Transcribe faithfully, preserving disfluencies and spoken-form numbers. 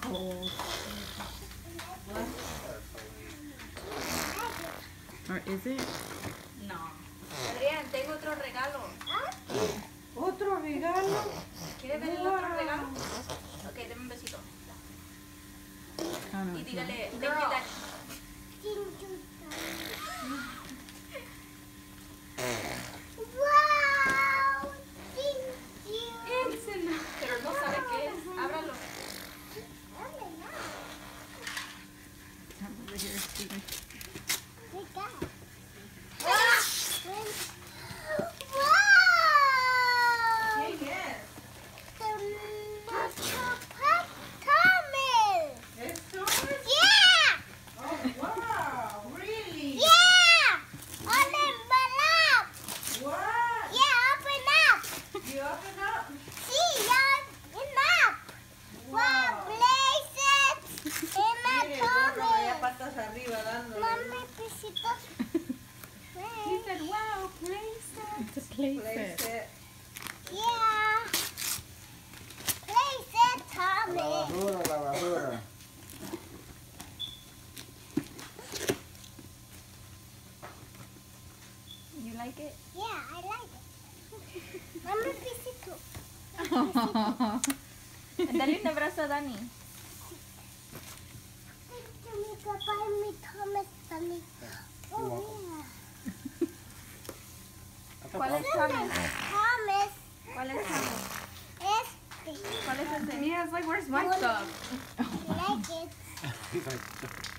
cold. Or is it? No. Adrián, tengo otro regalo. ¿Otro regalo? ¿Quieres ver el otro regalo? Ok, dame un besito. Oh, no, Y it's dígale, not. thank you, Daddy. Wow, thank you. Excellent. Pero no sabe qué es. Ábralo. Come over here, Steven. Patas arriba dándole. Mami, besitos. He said, wow, playset. It's a play set. Set. Yeah. Playset, Tommy. La basura, la basura. You like it? Yeah, I like it. Mami, besito. Dale un abrazo a Dani. Mi papá y mi Thomas también. Oh, yeah. ¿Cuál es Thomas? Thomas. ¿Cuál es Thomas? Este. ¿Cuál es ese? Mira, it's like, where's my stuff? I like it. He's like,